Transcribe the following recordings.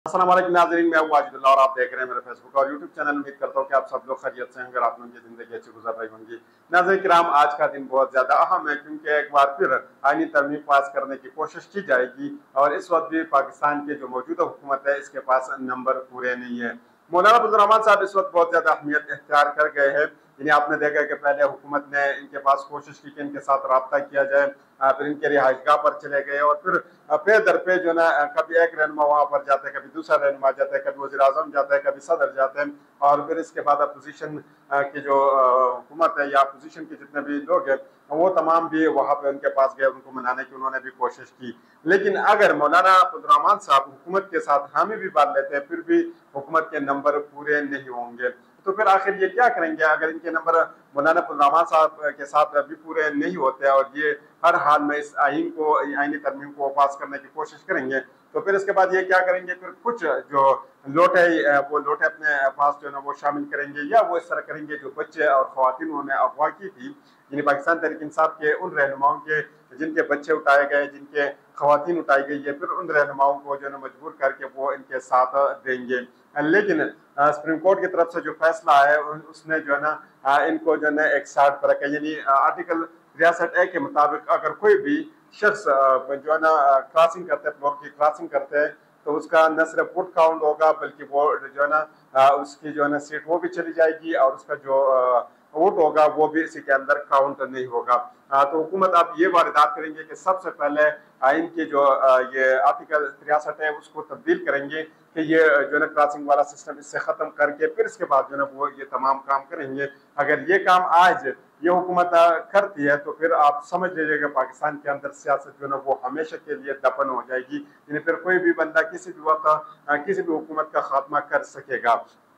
अस्सलाम वालेकुम नाज़रीन, मैं वाजिद और आप देख रहे हैं मेरे फेसबुक और यूट्यूब चैनल। उम्मीद करता हूँ कि आप सब लोग खैरियत से होंगे और आप लोगों की ज़िंदगी अच्छी गुजर रही होंगी। नाज़रीन किराम, आज का दिन बहुत ज़्यादा अहम है क्योंकि एक बार फिर आईनी तरमीम पास करने की कोशिश की जाएगी और इस वक्त भी पाकिस्तान के जो मौजूदा हुकूमत है इसके पास नंबर पूरे नहीं है। मौलाना अब्दुल रहमान साहब इस वक्त बहुत ज़्यादा अहमियत इख्तियार कर गए हैं। इन्हें आपने देखा कि पहले हुकूमत ने इनके पास कोशिश की कि इनके साथ रब्ता किया जाए, फिर इनके रिहाइशगाह पर चले गए और फिर पे दर पे जो ना कभी एक रहनुमा वहां पर जाते हैं, कभी दूसरा रहनुमा जाता है, कभी वज़ीर आज़म जाता है, कभी सदर जाते हैं और फिर इसके बाद अपोजिशन की जो हुकूमत है या अपोजिशन के जितने भी लोग हैं वो तमाम भी वहां पे उनके पास गए, उनको मनाने की उन्होंने भी कोशिश की। लेकिन अगर मौलाना अब्दुल रहमान साहब हुकूमत के साथ हामी भी बांध लेते हैं फिर भी हुकूमत के नंबर पूरे नहीं होंगे, तो फिर आखिर ये क्या करेंगे? अगर इनके नंबर मौलाना अब्दुल रहमान साहब के साथ भी पूरे नहीं होते और ये हर हाल में इस आईनी तरमीम को पास करने की कोशिश करेंगे, तो फिर इसके बाद ये क्या करेंगे? फिर कुछ जो लोटे वो लोटे अपने पास जो है ना वो शामिल करेंगे या वो इस तरह करेंगे जो बच्चे और खवातीन उन्होंने अगवा की थी, यानी पाकिस्तान तहरीक इंसाफ के उन रहनुमाओं के जिनके बच्चे उठाए गए, जिनके खवातीन उठाई गई है, फिर उन रहनुमाओं को जो है ना मजबूर करके वो इनके साथ देंगे। लेकिन सुप्रीम कोर्ट की तरफ से जो फैसला है उसने जो है ना इनको जो है ना एक साइड पर रखा, यानी आर्टिकल 63A के मुताबिक अगर कोई भी शख्स जो है ना क्रॉसिंग करते हैं, फ्लोर की क्रॉसिंग करते हैं, तो उसका न सिर्फ फुट काउंट होगा बल्कि वो जो है ना उसकी जो है ना सीट वो भी चली जाएगी और उसका जो वोट होगा वो भी इसी के अंदर काउंट नहीं होगा। तो हुकूमत अब ये वारदात करेंगे कि सबसे पहले आइन की जो ये आर्टिकल 63 है उसको तब्दील करेंगे कि ये जो है ना क्रॉसिंग वाला सिस्टम इससे खत्म करके फिर इसके बाद जो है ना वो ये तमाम काम करेंगे। अगर ये काम आज ये हुकूमत करती है तो फिर आप समझ लीजिएगा पाकिस्तान के अंदर सियासत जो है ना वो हमेशा के लिए दफन हो जाएगी, यानी फिर कोई भी बंदा किसी भी वक्त किसी भी हुकूमत का खात्मा कर सकेगा।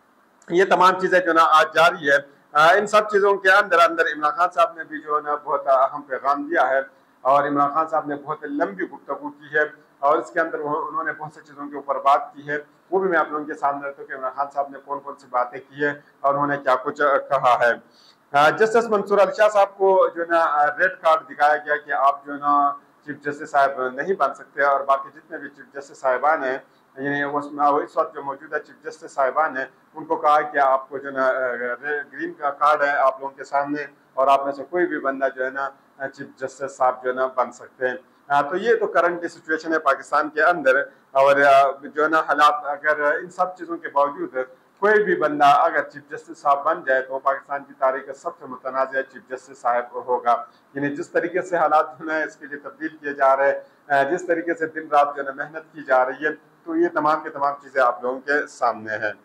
ये तमाम चीजें जो ना आज जारी है। इन सब चीजों के अंदर अंदर इमरान खान साहब ने भी जो है ना बहुत अहम पैगाम दिया है और इमरान खान साहब ने बहुत लंबी गुफ्तगू की है और इसके अंदर उन्होंने बहुत सी चीजों के ऊपर बात की है। वो भी मैं आप लोगों के सामने रखता हूँ कि इमरान खान साहब ने कौन कौन सी बातें की है और उन्होंने क्या कुछ कहा है। जस्टिस मंसूर अली शाह साहब को जो है ना रेड कार्ड दिखाया गया कि आप जो है ना चीफ जस्टिस साहब नहीं बन सकते और बाकी जितने भी चीफ जस्टिस साहिबान हैं, यानी इस वक्त जो मौजूदा चीफ जस्टिस साहिबान हैं उनको कहा कि आपको जो ना ग्रीन का कार्ड है आप लोगों के सामने और आप में से कोई भी बंदा जो है ना चीफ जस्टिस साहब जो है ना बन सकते हैं। तो ये तो करंट की सिचुएशन है पाकिस्तान के अंदर और जो है ना हालात अगर इन सब चीज़ों के बावजूद कोई भी बंदा अगर चीफ जस्टिस साहब बन जाए तो पाकिस्तान की तारीख का सबसे मुतनाज़ चीफ जस्टिस साहब होगा। यानी जिस तरीके से हालात जो है इसके लिए तब्दील किए जा रहे हैं, जिस तरीके से दिन रात जो है मेहनत की जा रही है, तो ये तमाम की तमाम चीज़ें आप लोगों के सामने हैं।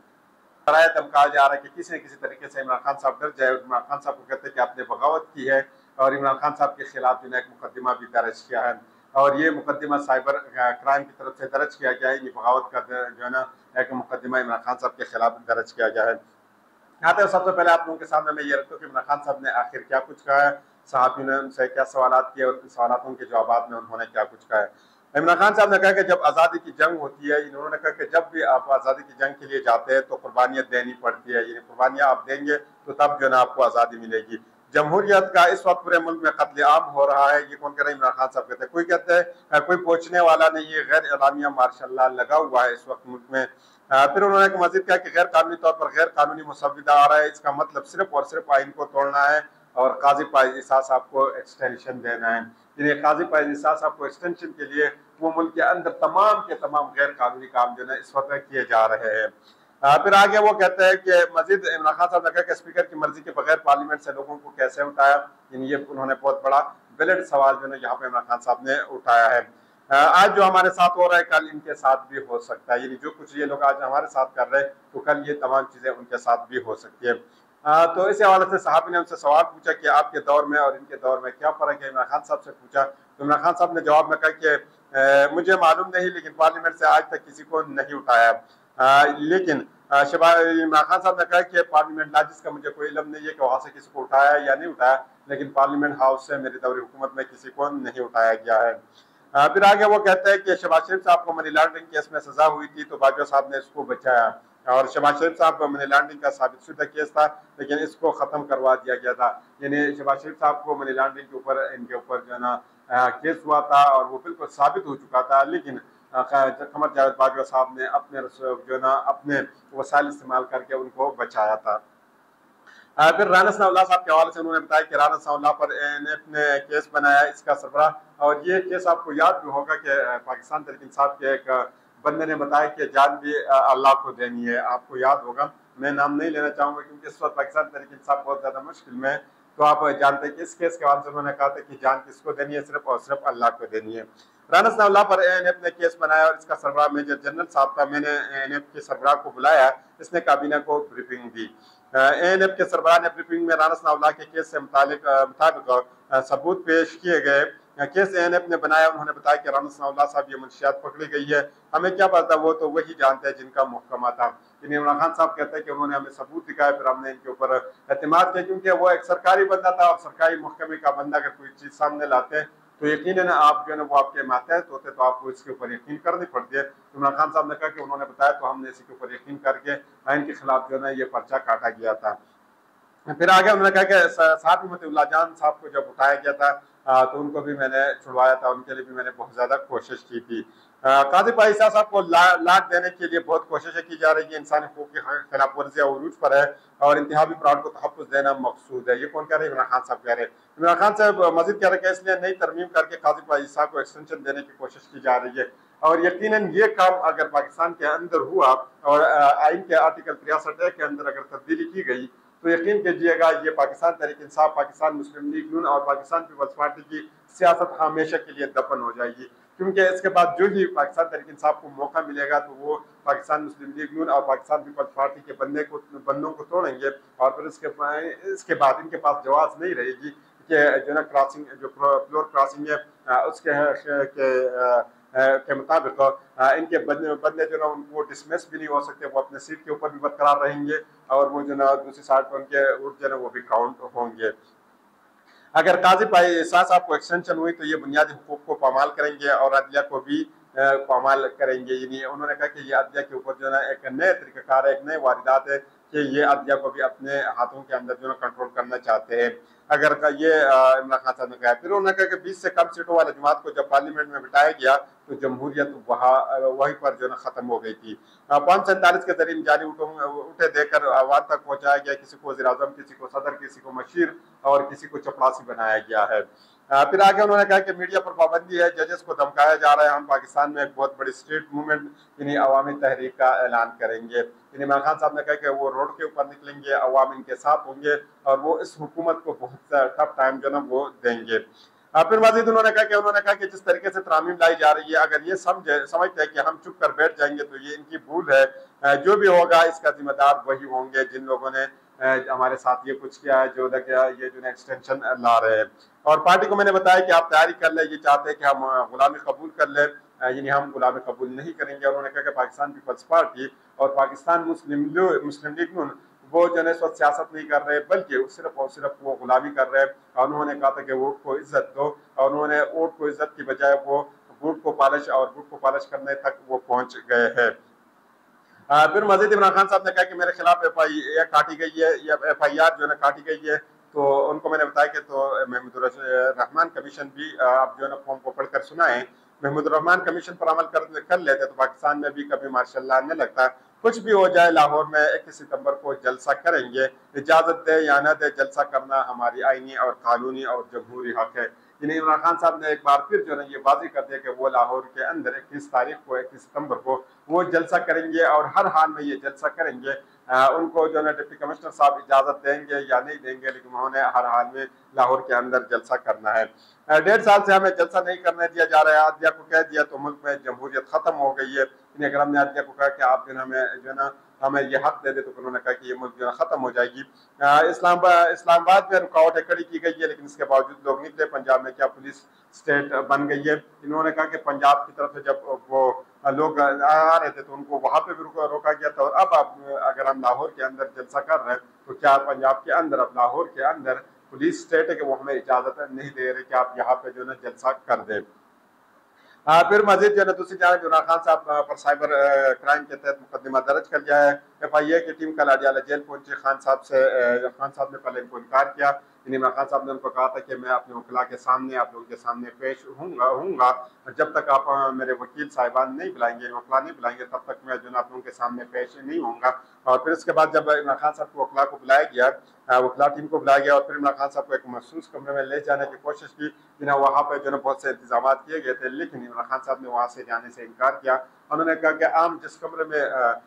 तब कहा जा रहा है कि किसी न किसी तरीके से इमरान खान साहब डर जाए, इमरान खान साहब को कहते हैं कि आपने बगावत की है और इमरान खान साहब के खिलाफ जो है एक मुकदमा भी दर्ज किया है और ये मुकदमा साइबर क्राइम की तरफ से दर्ज किया गया है। ये बगावत का जो है ना एक मुकदमा इमरान खान साहब के खिलाफ दर्ज किया गया है। यहाँ तो सबसे पहले आप लोगों के सामने मैं ये रखता हूँ कि इमरान खान साहब ने आखिर क्या कुछ कहा है, सहाफ़ियों ने उनसे क्या सवाल किए और सवालों के जवाब में उन्होंने क्या कुछ कहा है। इमरान खान साहब ने कहा कि जब आज़ादी की जंग होती है, इन्होंने कहा कि जब भी आप आज़ादी की जंग के लिए जाते हैं तो कुर्बानियाँ देनी पड़ती है, ये कुर्बानियाँ आप देंगे तो तब जो है ना आपको आज़ादी मिलेगी। जमहूरियत का इस वक्त पूरे मुल्क में कत्लेआम हो रहा है, ये कौन कह रहे हैं? इमरान खान साहब कहते हैं। कोई कहते हैं कोई पूछने वाला नहीं है, गैर एलानिया मार्शल लॉ लगा हुआ है इस वक्त मुल्क में। फिर उन्होंने मजीद कहा कि गैर कानूनी तौर पर गैर कानूनी मुसव्विदा आ रहा है, इसका मतलब सिर्फ और सिर्फ आइन को तोड़ना है और काजी पायजी साहब को एक्सटेंशन देना है। यानी काजी पायजी साहब को एक्सटेंशन के लिए वो मुल्क के अंदर तमाम के तमाम गैर कानूनी काम जो है इस वक्त किए जा रहे हैं। फिर आगे वो कहते हैं कि मजीद इमरान खान साहब ने कहा कि स्पीकर की मर्जी के बगैर पार्लियामेंट से लोगों को कैसे उठाया, यानी ये उन्होंने बहुत बड़ा वैलिड सवाल जो है यहाँ पे इमरान खान साहब ने उठाया है। आज जो हमारे साथ हो रहा है कल इनके साथ भी हो सकता है, यानी जो कुछ ये लोग आज हमारे साथ कर रहे हैं तो कल ये तमाम चीजें उनके साथ भी हो सकती है। तो इस हवाले से साहब ने उनसे सवाल पूछा कि आपके दौर में और इनके दौर में क्या फर्क है। इमरान खान साहब से पूछा तो इमरान खान साहब ने जवाब में कहा कि मुझे मालूम नहीं, लेकिन पार्लियामेंट से आज तक किसी को नहीं उठाया। लेकिन इमरान खान साहब ने कहा कि पार्लियामेंट लाजिस का मुझे कोई इल्म नहीं है कि वहां से किसी को उठाया या नहीं उठाया, लेकिन पार्लियामेंट हाउस से मेरी दौरी हुकूमत में किसी को नहीं उठाया गया है। फिर आगे वो कहते हैं कि शहबाज शरीफ साहब को मनी लॉन्ड्रिंग केस में सजा हुई थी तो बाजवा साहब ने इसको बचाया और शहबाज शरीफ साहब को मनी लॉन्ड्रिंग का साबितशुदा केस था लेकिन इसको खत्म करवा दिया गया था। यानी शहबाज शरीफ साहब को मनी लॉन्ड्रिंग के ऊपर इनके ऊपर जो है ना केस हुआ था और वो बिल्कुल साबित हो चुका था, लेकिन कमर जावेद बाजवा साहब ने अपने जो है ना अपने वसाइल इस्तेमाल करके उनको बचाया था। फिर राना सनाउल्लाह साहब के हवाले से उन्होंने बताया कि राना सनाउल्लाह पर एएनएफ ने केस बनाया, इसका सरबराह, और ये केस आपको याद भी होगा कि पाकिस्तान तहरीक इंसाफ के एक बंदे ने बताया कि जान भी अल्लाह को देनी है, आपको याद होगा, मैं नाम नहीं लेना चाहूंगा क्योंकि इस वक्त पाकिस्तान तहरीक इंसाफ बहुत ज्यादा मुश्किल में है। तो आप जानते हैं कि इस केस के हवाले से उन्होंने कहा था कि जान किसको देनी है, सिर्फ और सिर्फ अल्लाह को देनी है। राना सनाउल्लाह पर एएनएफ ने केस बनाया और इसका सरबराह मेजर जनरल साहब था। मैंने एएनएफ के सरबराह को बुलाया, इसने काबीना को ब्रीफिंग दी। एएनएफ के सरबराह ने ब्रीफिंग में राना सनाउल्लाह के केस से मुताबिक सबूत पेश किए गए। केस एएनएफ ने बनाया, उन्होंने बताया कि राना सनाउल्लाह साहब ये मंशियात पकड़ी गई है, हमें क्या पता, वो तो वही जानते हैं जिनका मुहकमा था। इमरान खान साहब कहते हैं कि उन्होंने हमें सबूत दिखाया, फिर हमने इनके ऊपर एतमाद किया, क्योंकि वो एक सरकारी बंदा था और सरकारी मुहकमे का बंदा अगर कोई चीज सामने लाते हैं तो यकीनन आप जो है ना वो आपके मातहत होते, तो आपको इसके ऊपर यकीन करनी पड़ती है। इमरान खान साहब ने कहा कि उन्होंने बताया तो हमने इसी के ऊपर यकीन करके इनके खिलाफ जो है ना ये पर्चा काटा गया था। फिर आगे उन्होंने कहा कि साहब उल्लाह जान साहब को जब उठाया गया था तो उनको भी मैंने छुड़वाया था, उनके लिए भी मैंने बहुत ज्यादा कोशिश की थी। काजी पाइसा साहब को लाट देने के लिए बहुत कोशिशें की जा रही है, इंसानी हकूक की खिलाफ वर्जी अरूज पर है और इंतहाबी प्राण को तहफ़्फ़ुज़ देना मकसूद है। ये कौन कह रहे हैं? इमरान खान साहब कह रहे हैं। इमरान खान साहब मजीद कह रहे हैं इसलिए नई तरमीम करके काजी पाइसा को एक्सटेंशन देने की कोशिश की जा रही है और यकीनन ये काम अगर पाकिस्तान के अंदर हुआ और आइन के आर्टिकल 63 के अंदर अगर तब्दीली की गई तो यकीन कीजिएगा ये पाकिस्तान तहरीक इंसाफ, पाकिस्तान मुस्लिम लीग नून और पाकिस्तान पीपल्स पार्टी की सियासत हमेशा के लिए दफन हो जाएगी, क्योंकि इसके बाद जो ही पाकिस्तान तहरीक इंसाफ को मौका मिलेगा तो वो पाकिस्तान मुस्लिम लीग नून और पाकिस्तान पीपल्स पार्टी के बंदों को तोड़ेंगे और फिर इसके बाद इनके पास जवाब नहीं रहेगी कि जो ना क्रॉसिंग, जो फ्लोर क्रॉसिंग है के मुताबिक इनके बंदे जो ना उनको डिसमिस भी नहीं हो सकते, वो अपने सीट के ऊपर भी बरकरार रहेंगे और वो जो ना दूसरी साइड पर उनके वोट जो ना वो भी काउंट होंगे। अगर काजी साहब को एक्सटेंशन हुई तो ये बुनियादी हुकूक को पामाल करेंगे और अदलिया को भी पामाल करेंगे। यानी उन्होंने कहा कि ये अदलिया के ऊपर जो ना एक नए तरीक़ाकार है, एक नए वारिदात है कि ये अदलिया को भी अपने हाथों के अंदर जो ना कंट्रोल करना चाहते हैं। अगर ये इमरान खान साहब ने कहा, फिर उन्होंने कहा कि 20 से कम सीटों वाले जमात को जब पार्लियामेंट में बिठाया गया तो जमहूरियत वहीं पर जो ना खत्म हो गई थी। 547 के जरिए जारी उठे देकर आवाज तक पहुंचाया गया, किसी को वज़ीर-ए-आज़म, किसी को सदर, किसी को मशीर और किसी को चपरासी बनाया गया है। फिर आगे उन्होंने कहा कि मीडिया पर पाबंदी है, जजेस को धमकाया जा रहा है, हम पाकिस्तान में एक बहुत बड़ी स्ट्रीट मूवमेंट यानी अवामी तहरीक का ऐलान करेंगे। इमरान खान साहब ने कहा कि वो रोड के ऊपर निकलेंगे, अवाम इनके साथ होंगे और वो इस हुकूमत को बहुत टफ टाइम जो ना वो देंगे। फिर मजीद उन्होंने कहा कि जिस तरीके से तरामीम लाई जा रही है, अगर ये समझते हैं कि हम चुप कर बैठ जाएंगे तो ये इनकी भूल है। जो भी होगा इसका जिम्मेदार वही होंगे जिन लोगों ने हमारे साथ ये कुछ किया है, जो ये जो एक्सटेंशन ला रहे हैं। और पार्टी को मैंने बताया कि आप तैयारी कर ले, ये चाहते हैं कि हम गुलामी कबूल कर ले, यानी हम गुलामी कबूल नहीं करेंगे। उन्होंने कहा कि पाकिस्तान पीपल्स पार्टी और पाकिस्तान मुस्लिम लीग नून वो जो है वक्त सियासत नहीं कर रहे बल्कि सिर्फ और सिर्फ वो गुलामी कर रहे हैं। और उन्होंने कहा था कि वोट को इज्जत दो और उन्होंने वोट को इज्जत की बजाय वो बूट को पालिश करने तक वो पहुंच गए हैं। फिर मजीद इमरान खान साहब ने कहा कि मेरे खिलाफ FIR काटी गई है, या FIR जो है ना काटी गई है। तो उनको मैंने बताया कि तो महमूद रहमान कमीशन भी आप जो है ना फॉर्म को पढ़कर सुनाएं। महमूद रहमान कमीशन पर अमल कर लेते तो पाकिस्तान में भी कभी मार्शल लॉ न लगता। कुछ भी हो जाए, लाहौर में 21 सितंबर को जलसा करेंगे, इजाजत दे या न दे, जलसा करना हमारी आईनी और कानूनी और जमहूरी हक है। इमरान खान साहब ने एक बार फिर जो है ये वाज़ेह कर दिया कि वो लाहौर के अंदर 21 सितंबर को वो जलसा करेंगे और हर हाल में ये जलसा करेंगे। उनको जो है डिप्टी कमिश्नर साहब इजाजत देंगे या नहीं देंगे, लेकिन उन्होंने हर हाल में लाहौर के अंदर जलसा करना है। 1.5 साल से हमें जलसा नहीं करने दिया जा रहा है, अदलिया को कह दिया तो मुल्क में जमहूरियत खत्म हो गई है। अगर हमने अदलिया को कहा कि आप जो हमें जो है ना हमें ये हक दे दे तो उन्होंने कहा कि ये मुल्क जो है खत्म हो जाएगी। इस्लामाबाद में रुकावटें खड़ी की गई है, लेकिन इसके बावजूद लोग निकले। पंजाब में क्या पुलिस स्टेट बन गई है। इन्होंने कहा कि पंजाब की तरफ से जब वो लोग आ रहे थे तो उनको वहां पे भी रोका गया था। और अब अगर हम लाहौर के अंदर जलसा कर रहे हैं तो क्या पंजाब के अंदर, अब लाहौर के अंदर पुलिस स्टेट है कि वो हमें इजाजत नहीं दे रहे कि आप यहाँ पे जो है जलसा कर दें। फिर मजीद जो है दूसरी जानब इमरान खान साहब पर साइबर क्राइम के तहत मुकदमा दर्ज कर लिया है FIA की टीम कल अडियाला जेल पहुंची। खान साहब ने पहले इनको इनकार किया। इमरान खान साहब ने उनको कहा था कि मैं अपने वकला के सामने, आप लोगों के सामने पेश हूँगा, जब तक आप मेरे वकील साहिबान नहीं बुलाएंगे, वकला नहीं बुलाएंगे, तब तक मैं जो है आप लोगों के सामने पेश नहीं होऊंगा। और फिर उसके बाद जब इमरान खान साहब को वकला को बुलाया गया, वकला टीम को बुलाया गया और फिर इमरान खान साहब को एक महसूस कमरे में ले जाने की कोशिश की। वहाँ पर जो है बहुत से इंतजाम किए गए थे, लेकिन इमरान खान साहब ने वहाँ से जाने से इनकार किया। उन्होंने कहा कि आम जिस कमरे में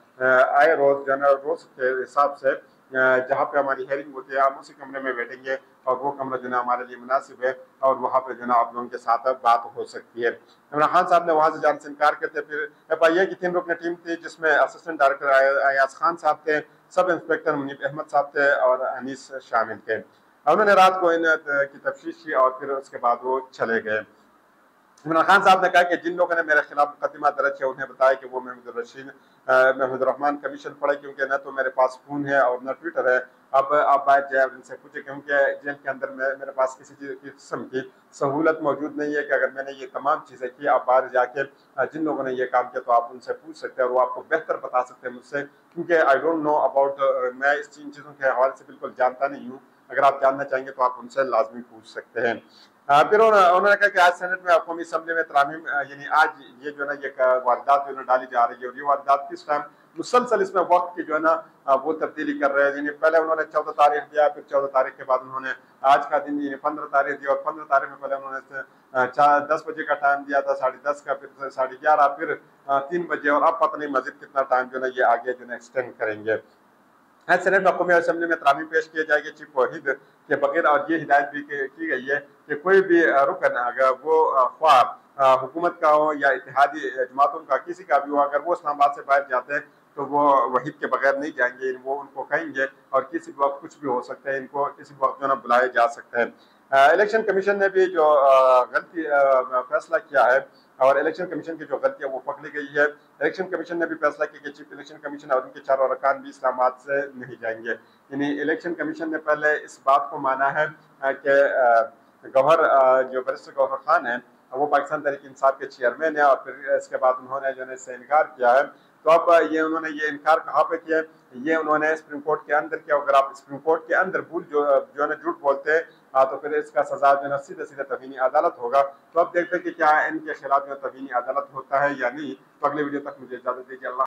आए रोज जो है रोज के हिसाब से जहाँ पे हमारी हेयरिंग होती है, हम उसी कमरे में बैठेंगे और वो कमरा जो है हमारे लिए मुनासिब है और वहाँ पे जो है आप लोगों के साथ बात हो सकती है। इमरान खान साहब ने वहाँ से जाने से इनकार करते। फिर FIA की 3 रुकनी टीम थी, जिसमें असिस्टेंट डायरेक्टर अयाज खान साहब थे, सब इंस्पेक्टर मुनीब अहमद साहब थे और अनीस शामिल थे। उन्होंने रात को इन की तफ्तीश की और फिर उसके बाद वो चले गए। इमरान खान साहब ने कहा कि जिन लोगों ने मेरे खिलाफ मुकदमा दर्ज किया उन्हें बताया कि वो महमूद रहमान कमीशन पढ़े, क्योंकि न तो मेरे पास फोन है और न ट्विटर है। अब आप बात जाए उनसे पूछे, क्योंकि जेल के अंदर मेरे पास किसी किस्म की सहूलत मौजूद नहीं है कि अगर मैंने ये तमाम चीज़ें की, आप बाहर जाके जिन लोगों ने ये काम किया तो आप उनसे पूछ सकते हैं और वो आपको बेहतर बता सकते हैं मुझसे, क्योंकि आई डोंट नो अबाउट, मैं इस चीज़ों के हवाले से बिल्कुल जानता नहीं हूँ। अगर आप जानना चाहेंगे तो आप उनसे लाजमी पूछ सकते हैं। फिर उन्होंने कहा कि आज सेनेट में कौमी असम्बली में तरामीम, यानी आज ये जो है ये वारदात जो है डाली जा रही है और ये वारदात किस टाइम मुसलसल इसमें वक्त की जो है ना वो तब्दीली कर रहे हैं। यानी पहले उन्होंने 14 तारीख दिया, फिर 14 तारीख के बाद उन्होंने आज का दिन यानी 15 तारीख दिया और 15 तारीख में पहले उन्होंने 10 बजे का टाइम दिया था, 10:30 का, फिर 11:30, फिर 3 बजे और अब पता नहीं मजीद कितना टाइम जो है ये आगे जो है एक्सटेंड करेंगे। सेनेट में कौमी असम्बली में तरामीम पेश किए जाएगी चीफ वहीद के बगैर, और ये हिदायत भी की गई है कि कोई भी रुकन अगर वो ख्वाह हुकूमत का हो या इत्तेहादी जमातों का किसी का भी हो, अगर वो इस्लामाबाद से बाहर जाते हैं तो वो वहीद के बगैर नहीं जाएंगे। वो उनको कहेंगे और किसी भी वक्त कुछ भी हो सकता है, इनको किसी वक्त जो ना बुलाए जा सकते हैं। इलेक्शन कमीशन ने भी जो गलती फैसला किया है और इलेक्शन कमीशन की जो गलती है वो पकड़ी गई है। इलेक्शन कमीशन ने भी फैसला किया कि चीफ इलेक्शन कमीशन और उनके 4 अरकान भी इस्लामाबाद से नहीं जाएंगे। यानी इलेक्शन कमीशन ने पहले इस बात को माना है कि गवर्नर जो बैरिस्टर गौहर खान है वो पाकिस्तान तहरीक इंसाफ के चेयरमैन है, और फिर इसके बाद उन्होंने जो है इससे इनकार किया है। तो अब उन्होंने ये इनकार कहाँ पे किया, ये उन्होंने सुप्रीम कोर्ट के अंदर किया। अगर आप सुप्रीम कोर्ट के अंदर जो है झूठ बोलते हैं तो फिर इसका सजा जो है सीधे सीधे तवीनी अदालत होगा। तो अब देखते हैं कि क्या इनके खिलाफ जो तवीनी अदालत होता है या नहीं। तो अगले वीडियो तक मुझे इजाजत दीजिए। अल्लाह।